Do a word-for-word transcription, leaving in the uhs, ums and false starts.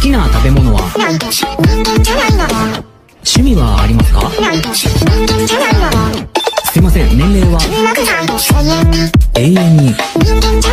きな食べ物は？趣味はありますか？すいません、年齢は？永遠に。